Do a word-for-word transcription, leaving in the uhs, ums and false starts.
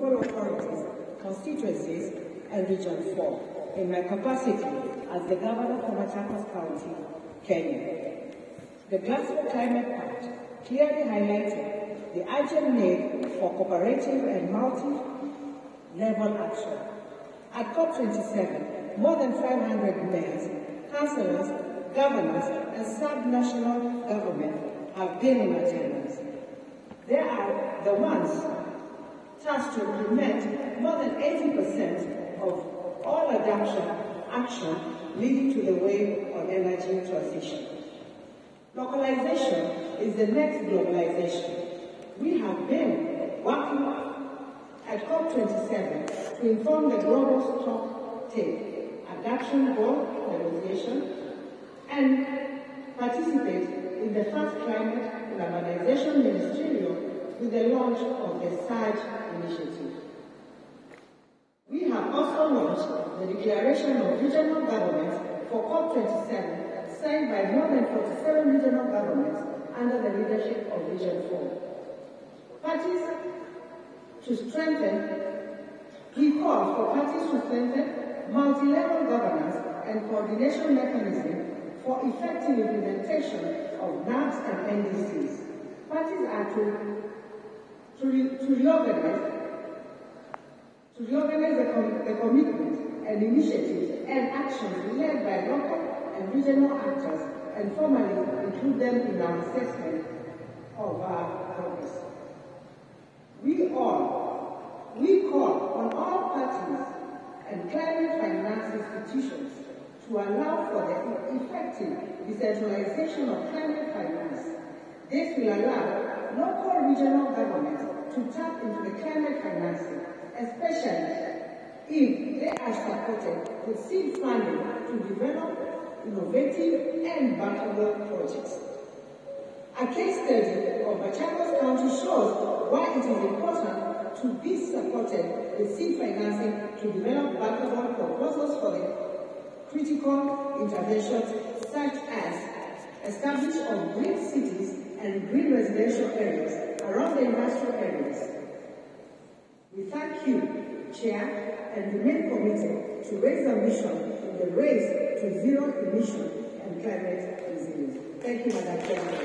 local authorities, constituencies, and Region four in my capacity as the Governor for Machakos County, Kenya. The Glasgow Climate Pact clearly highlighted the urgent need for cooperative and multi-level action. At COP twenty-seven, more than five hundred mayors, councillors, governors, and sub-national government have been in attendance. They are the ones tasked to implement more than eighty percent of all adoption action leading to the way on energy transition. Localization is the next globalization. We have been working at COP twenty-seven to inform the global stock take adoption goal negotiation and participate in the first climate and urbanization ministerial with the launch of the SURGE initiative. We have also launched the Declaration of Regional Governments for COP twenty-seven, signed by more than forty-seven regional governments under the leadership of Region four. Parties to strengthen, we call for parties to strengthen multi-level governance and coordination mechanism for effective implementation of N A Ps and N D Cs. Parties are to, to, re, to reorganize, to reorganize the, com, the commitment and initiatives and actions led by local and regional actors and formally include them in our assessment of our progress. We all, we call on all parties and climate finance institutions to allow for the effective decentralization of climate finance. This will allow local regional governments to tap into the climate financing, especially if they are supported with seed funding to develop innovative and bankable projects. A case study of Machakos County shows why it is important to be supported with seed financing to develop bankable proposals for the critical interventions such as establishment of green cities and green residential areas around the industrial areas. We thank you, Chair, and remain committed to raise our mission in the race to zero emission and climate resilience. Thank you, Madam Chair.